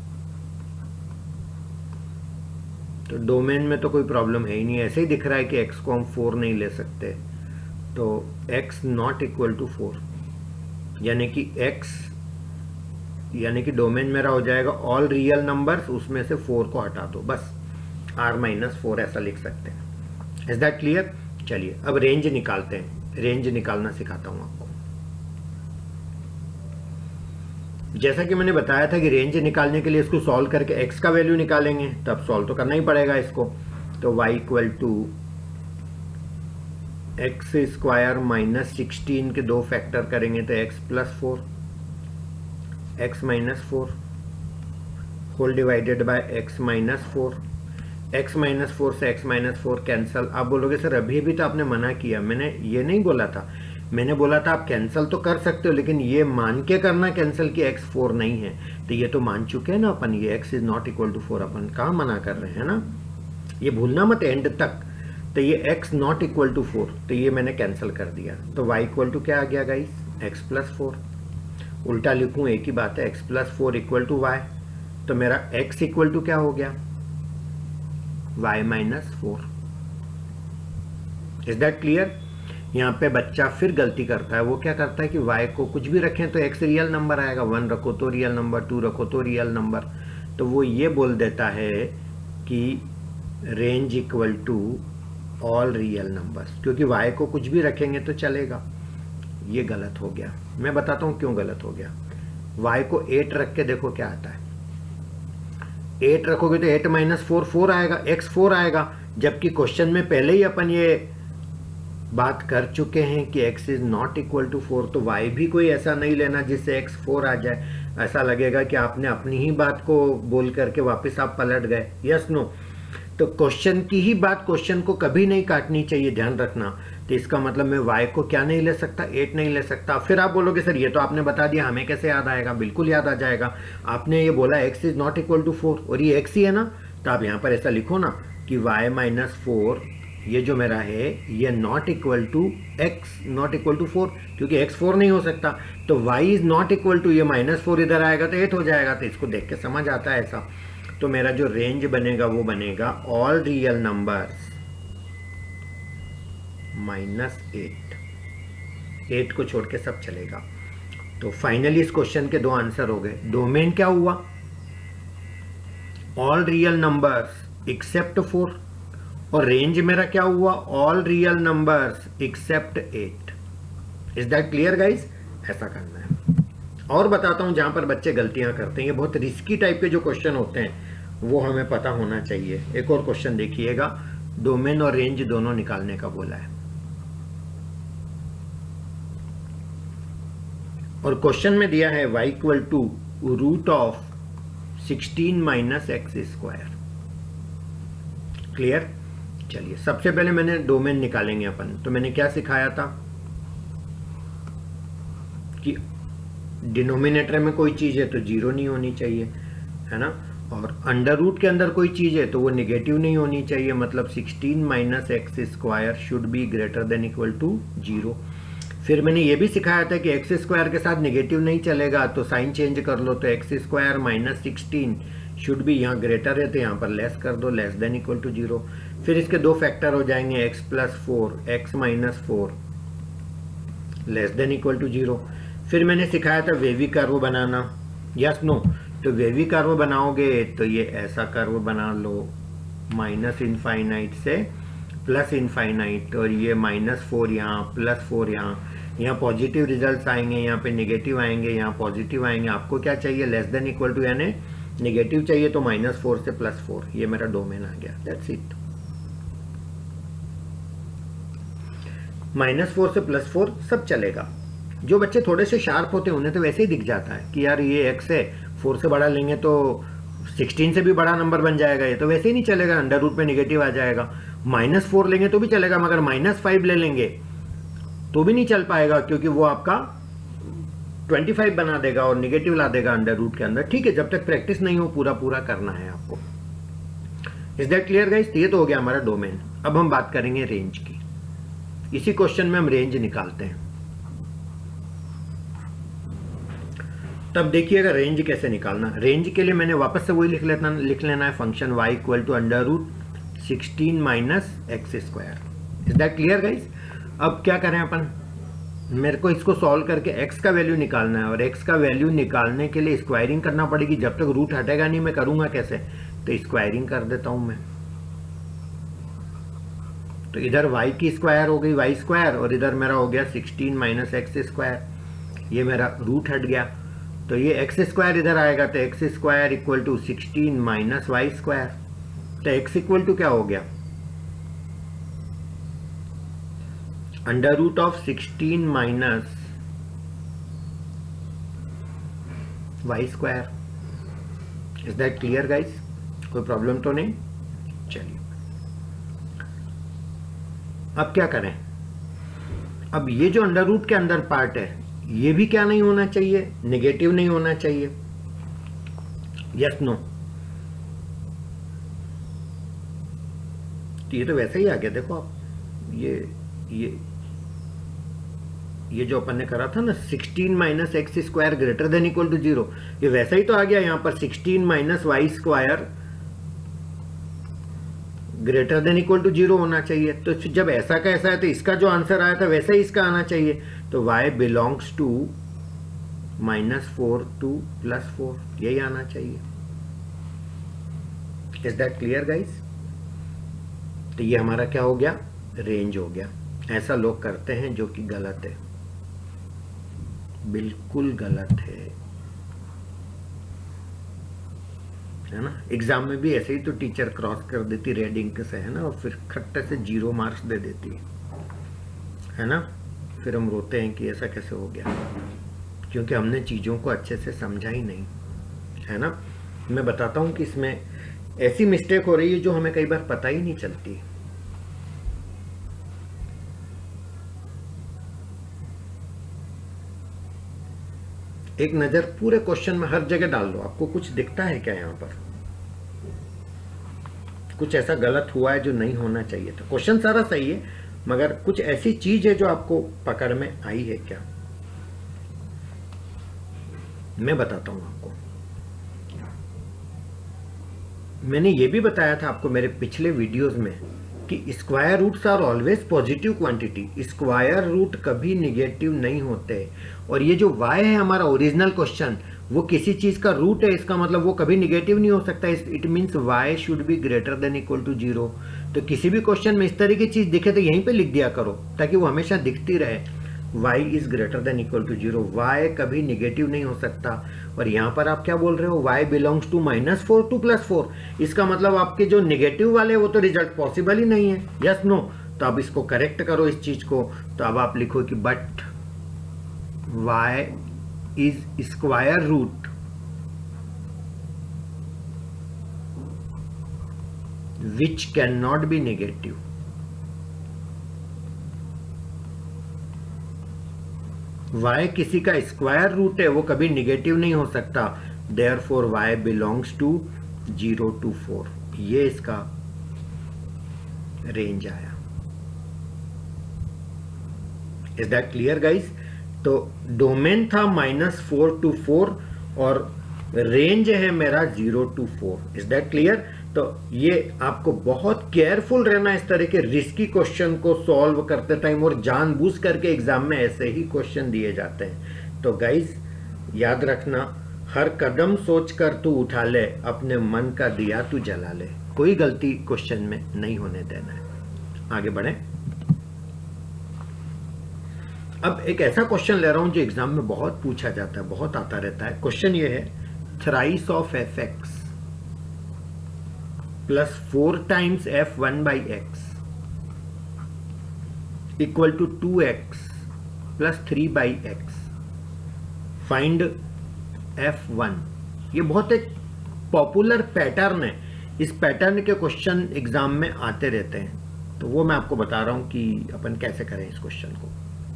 तो डोमेन में तो कोई प्रॉब्लम है ही नहीं, ऐसे ही दिख रहा है कि x को हम 4 नहीं ले सकते, तो x नॉट इक्वल टू 4, यानी कि x यानी कि डोमेन मेरा हो जाएगा ऑल रियल नंबर्स, उसमें से 4 को हटा दो, बस r माइनस 4 ऐसा लिख सकते हैं। Is that clear? चलिए अब रेंज निकालते हैं, रेंज निकालना सिखाता हूं आपको। जैसा कि मैंने बताया था कि रेंज निकालने के लिए इसको सॉल्व करके x का वैल्यू निकालेंगे, तब सॉल्व तो करना ही पड़ेगा इसको। तो y equal to x square minus 16 के 2 फैक्टर करेंगे तो x plus 4, x minus 4 whole divided by x minus 4। x minus 4 से x माइनस 4 कैंसल। आप बोलोगे सर अभी भी तो आपने मना किया। मैंने ये नहीं बोला था, मैंने बोला था आप कैंसिल तो कर सकते हो, लेकिन ये मान के करना कैंसिल कि x 4 नहीं है। तो ये तो मान चुके हैं ना अपन, ये x is not equal to 4, अपन कहाँ मना कर रहे हैं ना, ये भूलना मत एंड तक। तो ये x नॉट इक्वल टू 4, तो ये मैंने कैंसिल कर दिया। तो y इक्वल टू क्या आ गया गाइस? x plus 4। उल्टा लिखूं एक ही बात है, x plus 4 equal to y। तो मेरा x इक्वल टू क्या हो गया? y minus 4। Is that clear? यहाँ पे बच्चा फिर गलती करता है, वो क्या करता है कि y को कुछ भी रखें तो x रियल नंबर आएगा, 1 रखो तो रियल नंबर, 2 रखो तो रियल नंबर। तो वो ये बोल देता है कि range equal to all real numbers, क्योंकि y को कुछ भी रखेंगे तो चलेगा। ये गलत हो गया, मैं बताता हूँ क्यों गलत हो गया। y को 8 रख के देखो क्या आता है। 8 रखोगे तो 8 माइनस 4 4 आएगा, x 4 आएगा, जबकि क्वेश्चन में पहले ही अपन ये बात कर चुके हैं कि x is not equal to 4, तो y भी कोई ऐसा नहीं लेना जिससे x 4 आ जाए। ऐसा लगेगा कि आपने अपनी ही बात को बोल करके वापस आप पलट गए। यस नो, तो क्वेश्चन की ही बात क्वेश्चन को कभी नहीं काटनी चाहिए, ध्यान रखना। तो इसका मतलब मैं y को क्या नहीं ले सकता, 8 नहीं ले सकता। फिर आप बोलोगे सर ये तो आपने बता दिया, हमें कैसे याद आएगा? बिल्कुल याद आ जाएगा। आपने ये बोला x is not equal to 4 और ये x ही है ना, तो आप यहाँ पर ऐसा लिखो ना कि y माइनस 4, ये जो मेरा है ये not equal to x not equal to 4, क्योंकि x 4 नहीं हो सकता, तो y is not equal to, ये माइनस 4 इधर आएगा तो 8 हो जाएगा। तो इसको देख के समझ आता है ऐसा। तो मेरा जो रेंज बनेगा वो बनेगा ऑल रियल नंबर्स -8, 8 को छोड़ के सब चलेगा। तो फाइनली इस क्वेश्चन के दो आंसर हो गए। डोमेन क्या हुआ? ऑल रियल नंबर्स एक्सेप्ट 4, और रेंज मेरा क्या हुआ? All real numbers except 8। Is that clear guys? ऐसा करना है। और बताता हूं जहां पर बच्चे गलतियां करते हैं, ये बहुत रिस्की टाइप के जो क्वेश्चन होते हैं वो हमें पता होना चाहिए। एक और क्वेश्चन देखिएगा, डोमेन और रेंज दोनों निकालने का बोला है, और क्वेश्चन में दिया है y equal to root of 16 minus x square. Clear? चलिए सबसे पहले मैंने डोमेन निकालेंगे अपन। तो मैंने क्या सिखाया था कि डिनोमिनेटर में कोई चीज है तो जीरो नहीं होनी चाहिए, है ना, और अंडर रूट के अंदर कोई चीज है तो वो निगेटिव नहीं होनी चाहिए। मतलब 16 minus x square should be greater than equal to 0। फिर मैंने ये भी सिखाया था कि एक्स स्क्वायर के साथ नेगेटिव नहीं चलेगा, तो साइन चेंज कर लो, तो x square minus 16 should be, यहाँ ग्रेटर है तो यहाँ पर लेस कर दो, लेस देन इक्वल टू 0। फिर इसके दो फैक्टर हो जाएंगे, x plus 4, x minus 4 less than equal to 0। फिर मैंने सिखाया था वेवी कर्व बनाना। यस नो, तो वेवी कर्व बनाओगे तो ये ऐसा कर्व बना लो, माइनस इनफाइनाइट से प्लस इनफाइनाइट, और ये -4 यहाँ, +4 यहाँ पॉजिटिव रिजल्ट्स आएंगे, यहाँ पे नेगेटिव आएंगे, यहाँ पॉजिटिव आएंगे। आपको क्या चाहिए? लेस देन इक्वल टू, यानी नेगेटिव चाहिए तो -4 से +4। ये मेरा डोमेन आ गया, दैट्स इट। -4 से +4 सब चलेगा। जो बच्चे थोड़े से शार्प होते हैं उन्हें तो वैसे ही दिख जाता है कि यार ये x है, 4 से बड़ा लेंगे तो 16 से भी बड़ा नंबर बन जाएगा, ये तो वैसे ही नहीं चलेगा, अंडर रूट पे नेगेटिव आ जाएगा। -4 लेंगे तो भी चलेगा, मगर -5 ले लेंगे तो भी नहीं चल पाएगा, क्योंकि वो आपका 25 बना देगा और नेगेटिव ला देगा अंडर रूट के अंदर। ठीक है, जब तक प्रैक्टिस नहीं हो पूरा करना है आपको। Is that clear guys? ये तो हो गया हमारा डोमेन। अब हम बात करेंगे रेंज की। इसी क्वेश्चन में हम रेंज निकालते हैं। तब देखिएगा रेंज कैसे निकालना। रेंज के लिए मैंने वापस से वही लिख लेना है, function y equal to under root 16 minus x square. Is that clear guys? अब क्या करें अपन, मेरे को इसको सॉल्व करके x का वैल्यू निकालना है, और x का वैल्यू निकालने के लिए स्क्वायरिंग करना पड़ेगी। जब तक रूट हटेगा नहीं मैं करूंगा कैसे? तो स्क्वायरिंग कर देता हूं मैं। तो इधर y की स्क्वायर हो गई y स्क्वायर, और इधर मेरा हो गया 16 माइनस एक्स स्क्वायर। ये मेरा रूट हट गया, तो ये एक्स स्क्वायर इधर आएगा, तो x square equal to 16 minus y square. तो एक्स इक्वल टू क्या हो गया? Under root of 16 minus y square. Is that clear guys? कोई प्रॉब्लम तो नहीं? चलिए अब क्या करें। अब ये जो अंडर रूट के अंदर पार्ट है ये भी क्या नहीं होना चाहिए? नेगेटिव नहीं होना चाहिए। Yes no? तो ये तो वैसे ही आ गया। देखो आप, ये जो अपन ने करा था ना 16 minus x square greater than equal to 0, ये वैसा ही तो आ गया। यहां पर 16 minus y square greater than equal to 0 होना चाहिए। तो जब ऐसा का ऐसा है तो इसका जो आंसर आया था वैसा ही इसका आना चाहिए। तो y बिलोंग्स टू -4 to +4, यही आना चाहिए। Is that clear guys? तो ये हमारा क्या हो गया? रेंज हो गया। ऐसा लोग करते हैं जो कि गलत है, बिल्कुल गलत है ना। एग्जाम में भी ऐसे ही तो टीचर क्रॉस कर देती रेड इंक से, है ना, और फिर खट्टे से 0 मार्क्स दे देती है ना। फिर हम रोते हैं कि ऐसा कैसे हो गया, क्योंकि हमने चीज़ों को अच्छे से समझा ही नहीं, है ना। मैं बताता हूँ कि इसमें ऐसी मिस्टेक हो रही है जो हमें कई बार पता ही नहीं चलती। एक नज़र पूरे क्वेश्चन में हर जगह डाल दो, आपको कुछ दिखता है क्या यहाँ पर? कुछ ऐसा गलत हुआ है जो नहीं होना चाहिए था? क्वेश्चन सारा सही है, मगर कुछ ऐसी चीज है जो आपको पकड़ में आई है क्या? मैं बताता हूं आपको। मैंने ये भी बताया था आपको मेरे पिछले वीडियोस में कि square roots are always positive quantity, square root कभी निगेटिव नहीं होते। और ये जो y है हमारा ओरिजिनल क्वेश्चन, वो किसी चीज का रूट है, इसका मतलब वो कभी निगेटिव नहीं हो सकता। It means y should be greater than equal to 0। तो किसी भी क्वेश्चन में इस तरह की चीज दिखे तो यहीं पे लिख दिया करो, ताकि वो हमेशा दिखती रहे, y is greater than equal to 0। y कभी निगेटिव नहीं हो सकता। और यहाँ पर आप क्या बोल रहे हो, y बिलोंग्स टू -4 टू +4, इसका मतलब आपके जो निगेटिव वाले वो तो रिजल्ट पॉसिबल ही नहीं है, यस नो। तो अब इसको करेक्ट करो इस चीज को, तो अब आप लिखो कि but y is square root which cannot be negative। y किसी का स्क्वायर रूट है, वो कभी निगेटिव नहीं हो सकता, therefore y belongs to 0 to 4। ये इसका रेंज आया। Is that clear guys? तो डोमेन था -4 to 4 और रेंज है मेरा 0 to 4। Is that clear? तो ये आपको बहुत केयरफुल रहना इस तरह के रिस्की क्वेश्चन को सॉल्व करते टाइम, और जानबूझ करके एग्जाम में ऐसे ही क्वेश्चन दिए जाते हैं। तो गाइस याद रखना, हर कदम सोच कर तू उठा ले, अपने मन का दिया तू जला ले। कोई गलती क्वेश्चन में नहीं होने देना है। आगे बढ़े। अब एक ऐसा क्वेश्चन ले रहा हूं जो एग्जाम में बहुत पूछा जाता है, बहुत आता रहता है। क्वेश्चन ये है, thrice of f(x) plus 4 times f1 by x equal to 2x plus 3 by x। Find f1। ये बहुत एक पॉपुलर पैटर्न है, इस पैटर्न के क्वेश्चन एग्जाम में आते रहते हैं। तो वो मैं आपको बता रहा हूं कि अपन कैसे करें इस क्वेश्चन को।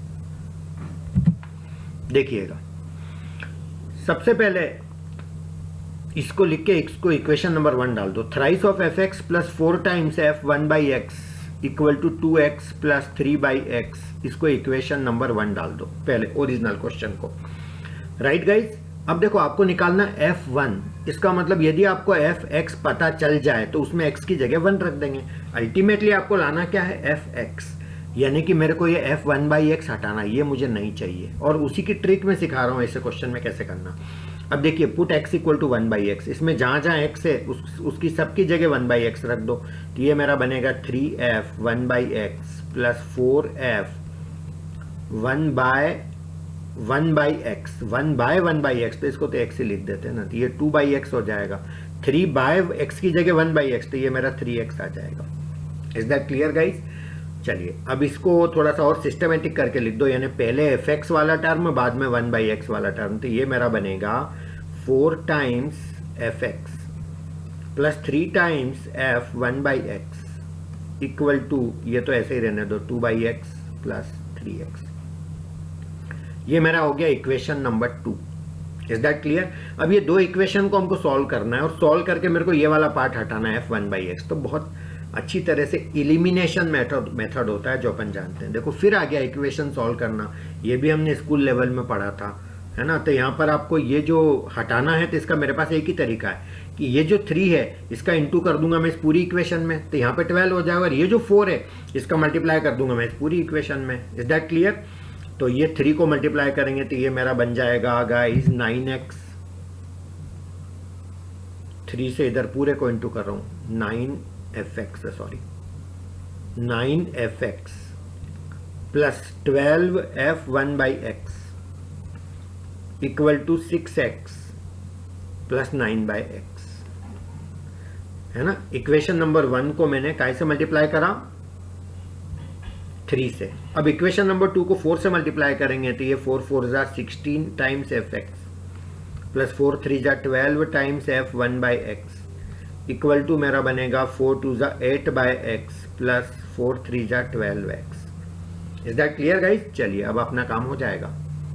देखिएगा, सबसे पहले इसको लिख के इसको इक्वेशन नंबर 1 डाल दो। Thrice of f(x) plus 4 times f1 by x equal to 2x plus 3 by x। इसको इक्वेशन नंबर 1 डाल दो पहले ओरिजिनल क्वेश्चन को। Right guys? अब देखो, आपको निकालना f1। इसका मतलब यदि आपको f(x) पता चल जाए तो उसमें x की जगह 1 रख देंगे। अल्टीमेटली आपको लाना क्या है, f(x), यानी कि मेरे को ये f1 by x हटाना, ये मुझे नहीं चाहिए। और उसी की ट्रिक में सिखा रहा हूं ऐसे क्वेश्चन में कैसे करना। अब देखिए, put x equal to 1 by x, इसमें जहां जहां x है उसकी सबकी जगह 1 by x रख दो। तो ये मेरा बनेगा 3f 1 by x plus 4f 1 by x 1 by x, तो इसको तो x ही लिख देते हैं ना, तो ये 2 by x हो जाएगा। 3 by x की जगह 1 by x, तो ये मेरा 3x आ जाएगा। Is that clear guys? चलिए अब इसको थोड़ा सा और सिस्टमेटिक करके लिख दो, यानी पहले f(x) वाला टर्म, बाद में 1 by x वाला टर्म। तो ये मेरा बनेगा 4 times f(x) plus 3 times f 1 by x equal to, ये तो ऐसे ही रहने दो, 2 by x प्लस 3x। ये मेरा हो गया equation number 2। Is that clear? अब ये दो इक्वेशन को हमको सॉल्व करना है, और सॉल्व करके मेरे को ये वाला पार्ट हटाना है f1 by x। तो बहुत अच्छी तरह से इलिमिनेशन मेथड होता है जो अपन जानते हैं। देखो, फिर आ गया इक्वेशन सॉल्व करना, ये भी हमने स्कूल लेवल में पढ़ा था, है ना। तो यहाँ पर आपको ये जो हटाना है, तो इसका मेरे पास एक ही तरीका है कि ये जो 3 है इसका इंटू कर दूंगा मैं इस पूरी इक्वेशन में, तो यहाँ पे 12 हो जाएगा। और ये जो 4 है इसका मल्टीप्लाई कर दूंगा मैं इस पूरी इक्वेशन में। Is that clear? तो ये 3 को मल्टीप्लाई करेंगे तो ये मेरा बन जाएगा गाइस 9x। 3 से इधर पूरे को इंटू कर रहा हूँ, 9f(x), sorry 9f(x) plus 12f(1/x) equal to 6x plus 9/x, है ना। इक्वेशन नंबर 1 को मैंने काय से मल्टीप्लाई करा, 3 से। अब इक्वेशन नंबर 2 को 4 से मल्टीप्लाई करेंगे तो ये 4 4 जा 16 टाइम्स fx प्लस 4 3 जा 12 टाइम्स f(1/x) इक्वल टू मेरा बनेगा 4 2 जा 8/x प्लस 4 3 जा 12x। Is that clear guys? चलिए अब अपना काम हो जाएगा।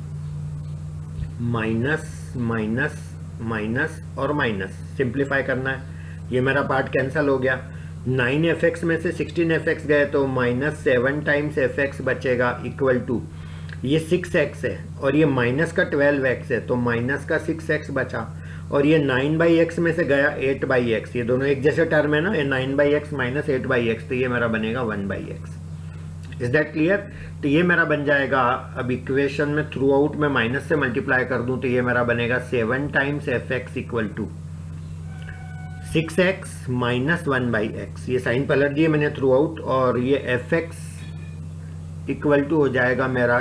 माइनस माइनस माइनस और माइनस सिंप्लीफाई करना है। ये मेरा पार्ट कैंसिल हो गया। 9f(x) में से 16f(x) गए तो माइनस 7 टाइम्स fx बचेगा इक्वल टू ये 6x है और ये माइनस का 12x है तो माइनस का 6x बचा, और ये 9/x में से गया 8/x। ये दोनों एक जैसे टर्म है ना, ये 9/x माइनस 8/x, तो ये मेरा बनेगा 1/x। Is that clear? तो ये मेरा बन जाएगा, अब इक्वेशन में थ्रू आउट में माइनस से मल्टीप्लाई कर दूं तो ये मेरा बनेगा 7 times fx equal to 6x minus 1/x। ये साइन पलट दिए मैंने थ्रू आउट, और ये fx इक्वल टू हो जाएगा मेरा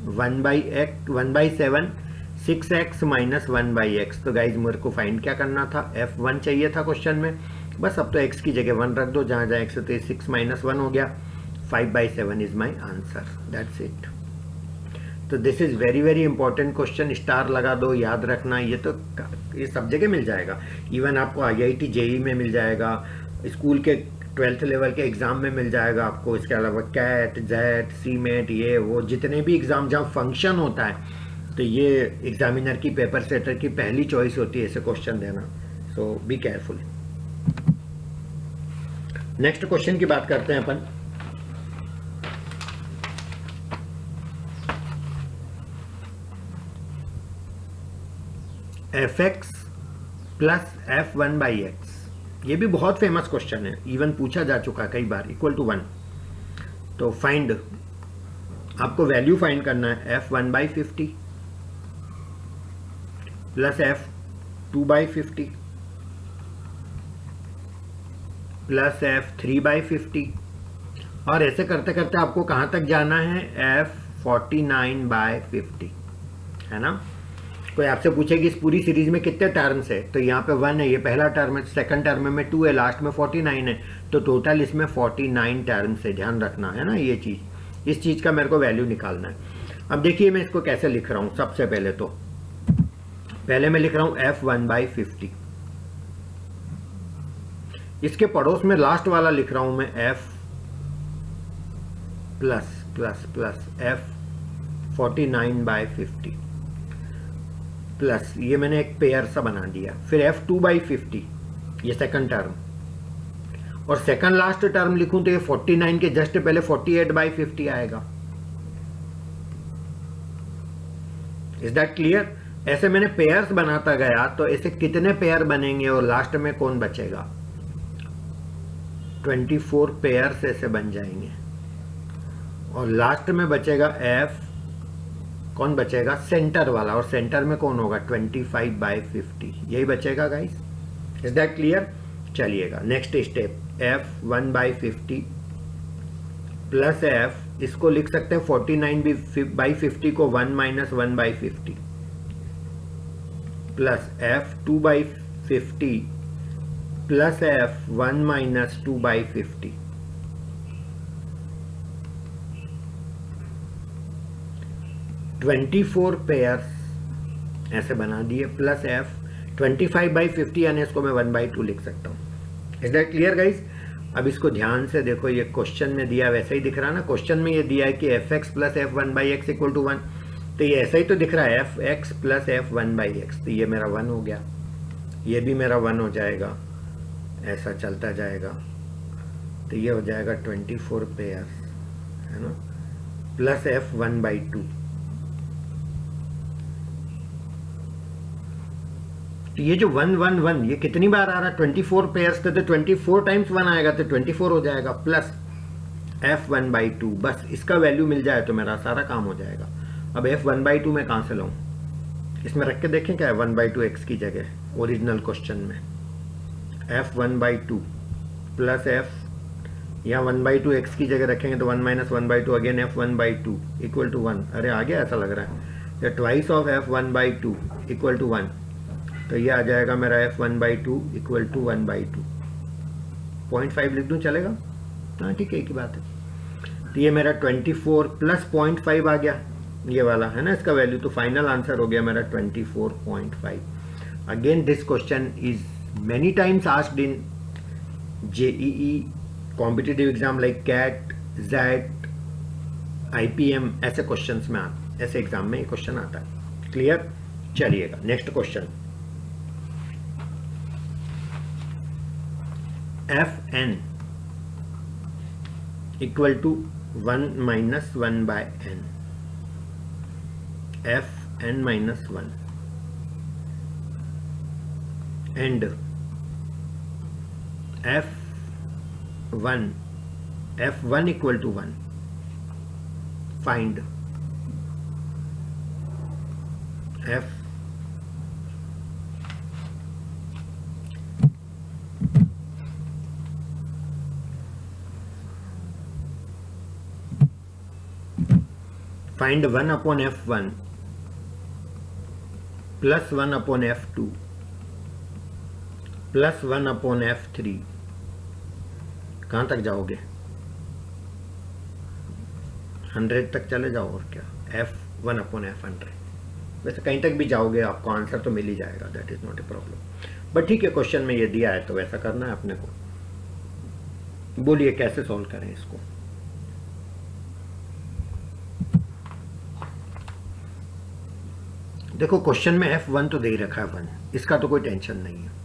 1/7 6x माइनस 1/x। तो गाइज मेरे को फाइंड क्या करना था, f1 चाहिए था क्वेश्चन में। बस अब तो x की जगह 1 रख दो, जहां जहां x है तो 6 माइनस 1 हो गया। 5/7 is my answer, that's it. तो this is very very important question, star लगा दो, याद रखना। ये तो ये सब जगह मिल जाएगा, इवन आपको IIT JEE में मिल जाएगा, स्कूल के 12th लेवल के एग्जाम में मिल जाएगा आपको। इसके अलावा कैट, जेट, सीमेट, ये वो जितने भी एग्जाम जहाँ फंक्शन होता है तो ये एग्जामिनर की, पेपर सेटर की पहली चॉइस होती है ऐसे क्वेश्चन देना। So be careful. Next question की बात करते हैं अपन। fx प्लस f(1/x), ये भी बहुत फेमस क्वेश्चन है, इवन पूछा जा चुका है कई बार, इक्वल टू 1। तो फाइंड, आपको वैल्यू फाइंड करना है f(1/50) plus f(2/50) plus f(3/50), और ऐसे करते करते आपको कहां तक जाना है, f(49/50), है ना। कोई आपसे पूछे कि इस पूरी सीरीज में कितने टर्म्स है, तो यहाँ पे 1 है, ये पहला टर्म है, सेकंड टर्म में 2 है, लास्ट में 49 है, तो टोटल इसमें 49 टर्म्स है। ध्यान रखना है ना ये चीज, इस चीज का मेरे को वैल्यू निकालना है। अब देखिए मैं इसको कैसे लिख रहा हूं। सबसे पहले तो पहले मैं लिख रहा हूं f(1/50), इसके पड़ोस में लास्ट वाला लिख रहा हूं मैं f plus plus plus f(49/50) plus ये मैंने एक पेयर सा बना दिया, फिर f(2/50), ये सेकंड टर्म, और सेकंड लास्ट टर्म लिखूं तो ये 49 के जस्ट पहले 48/50 आएगा। Is that clear? ऐसे मैंने पेयर्स बनाता गया तो ऐसे कितने पेयर बनेंगे और लास्ट में कौन बचेगा, 24 पेयर्स ऐसे बन जाएंगे, और लास्ट में बचेगा f, कौन बचेगा, सेंटर वाला, और सेंटर में कौन होगा, 25/50, यही बचेगा गाइस। Is that clear? चलिएगा next step, f(1/50) plus f, इसको लिख सकते हैं 49/50 को 1 minus 1/50 plus f(2/50) plus f(1 minus 2/50 24 pairs ऐसे बना दिए, प्लस f 25/50, यानी इसको मैं 1/2 लिख सकता हूँ। Is that clear guys? अब इसको ध्यान से देखो, ये क्वेश्चन में दिया वैसे ही दिख रहा है ना। क्वेश्चन में ये दिया है कि fx plus f(1/x) equal to 1, तो ये ऐसा ही तो दिख रहा है, fx प्लस f(1/x), तो ये मेरा 1 हो गया, ये भी मेरा 1 हो जाएगा, ऐसा चलता जाएगा, तो ये हो जाएगा 24 पेयर्स, है ना, प्लस f(1/2). तो ये जो 1 1 1 ये कितनी बार आ रहा है, 24 पेयर्स थे तो 24 टाइम्स 1 आएगा तो 24 हो जाएगा, प्लस f(1/2), बस इसका वैल्यू मिल जाए तो मेरा सारा काम हो जाएगा। अब f(1/2) मैं कहां से लाऊं, इसमें रख के देखें क्या है, 1/2 x की जगह ओरिजिनल क्वेश्चन में, f(1/2) प्लस f यहाँ 1/2 एक्स की जगह रखेंगे तो 1 - 1/2 अगेन f1/2 इक्वल टू 1। अरे आ गया ऐसा लग रहा है, या twice of f1/2 equal to 1, तो ये आ जाएगा मेरा f1/2 इक्वल टू 1/2। 0.5 लिख दूँ चलेगा? हाँ ठीक है, एक ही बात है। तो ये मेरा 24 प्लस 0.5 आ गया, ये वाला है ना इसका वैल्यू, तो फाइनल आंसर हो गया मेरा 24.5। Again this question is many times asked in JEE competitive exam like CAT, XAT, IPM, ऐसे क्वेश्चंस में ऐसे एग्जाम में ये क्वेश्चन आता है। क्लियर? चलिएगा next question. Fn equal to 1 - 1/n, Fn - 1 and F1 equal to 1. Find F find 1 upon F1 plus 1 upon F2 plus 1 upon F3। कहाँ तक जाओगे? 100 तक चले जाओ और क्या, F1 upon F100। वैसे कहीं तक भी जाओगे आपको आंसर तो मिल ही जाएगा, that is not a problem. But ठीक है, क्वेश्चन में ये दिया है तो वैसा करना है अपने को। बोलिए कैसे सॉल्व करें इसको। देखो क्वेश्चन में F1 तो दे ही रखा है 1, इसका तो कोई टेंशन नहीं है,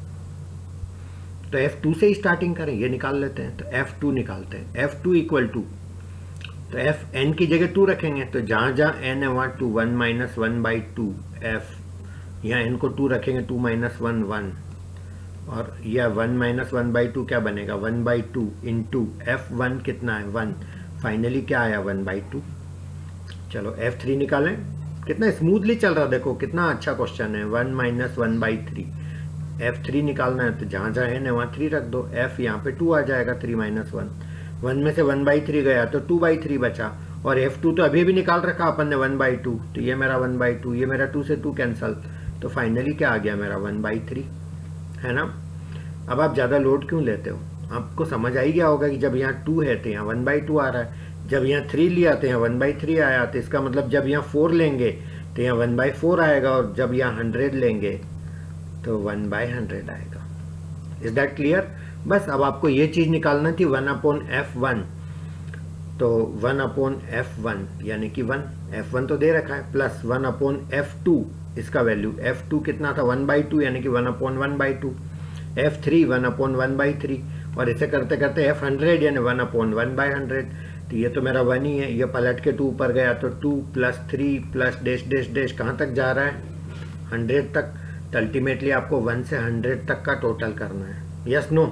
तो F2 से ही स्टार्टिंग करें, ये निकाल लेते हैं। तो F2 निकालते हैं। F2 इक्वल टू, तो Fn की जगह 2 रखेंगे, तो जहाँ जहाँ n है वहाँ 2, 1 - 1/2 F, यहाँ n को 2 रखेंगे, 2 - 1 1, और यह 1 - 1/2 क्या बनेगा 1/2 इंटू F1 कितना है 1, फाइनली क्या आया 1/2। चलो F3 निकालें। कितना स्मूथली चल रहा है, देखो कितना अच्छा क्वेश्चन है। 1 - 1/3 F3 निकालना है, तो जहाँ जहाँ n है वहाँ 3 रख दो। F यहाँ पे 2 आ जाएगा, 3 - 1, 1 में से 1/3 गया तो 2/3 बचा, और F2 तो अभी भी निकाल रखा अपन ने 1/2, तो ये मेरा 1/2, ये मेरा 2 से 2 कैंसल, तो फाइनली क्या आ गया मेरा 1/3, है ना। अब आप ज़्यादा लोड क्यों लेते हो, आपको समझ आ ही गया होगा कि जब यहाँ 2 है तो यहाँ 1/2 आ रहा है, जब यहाँ 3 लिया तो यहाँ 1/3 आया, तो इसका मतलब जब यहाँ 4 लेंगे तो यहाँ 1/4 आएगा, और जब यहाँ 100 लेंगे तो 1/100 आएगा। Is that clear? बस अब आपको ये चीज़ निकालना थी 1 upon F1, तो 1 upon F1 यानी कि 1, F1 तो दे रखा है, प्लस 1 upon F2, इसका वैल्यू F2 कितना था 1/2 यानी कि 1 upon 1/2, F3 1 upon 1/3, और इसे करते करते F100 यानी 1 upon 1/100, तो ये तो मेरा 1 ही है, ये पलट के 2 ऊपर गया तो 2 + 3 + डैश डैश डैश कहाँ तक जा रहा है 100 तक, तो अल्टीमेटली आपको 1 से 100 तक का टोटल करना है। Yes no?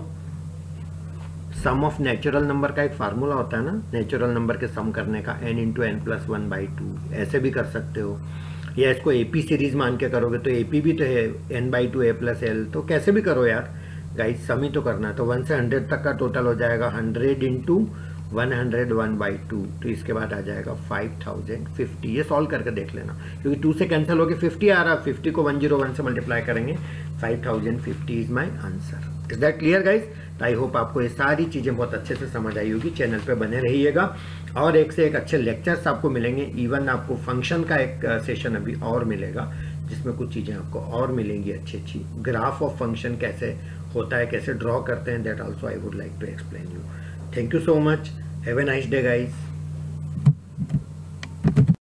Sum of natural number का एक फार्मूला होता है ना, नेचुरल नंबर के सम करने का, n × n + 1/2, ऐसे भी कर सकते हो, या इसको AP सीरीज मान के करोगे तो AP भी तो है n/2 a + l, तो कैसे भी करो यार गाइस, सम ही तो करना है। तो 1 से 100 तक का टोटल हो जाएगा 100 × 100 1/2, तो इसके बाद आ जाएगा 5050। ये सॉल्व करके देख लेना, क्योंकि 2 से कैंसिल होकर 50 आ रहा है, 50 को 101 से मल्टीप्लाई करेंगे, 5050 is my answer. Is that clear guys? I hope आपको ये सारी चीज़ें बहुत अच्छे से समझ आई होगी। चैनल पे बने रहिएगा, और एक से एक अच्छे लेक्चर्स आपको मिलेंगे। इवन आपको फंक्शन का एक सेशन अभी और मिलेगा, जिसमें कुछ चीज़ें आपको और मिलेंगी अच्छी। ग्राफ ऑफ फंक्शन कैसे होता है, कैसे ड्रॉ करते हैं, that also I would like to explain you. Thank you so much. Have a nice day guys.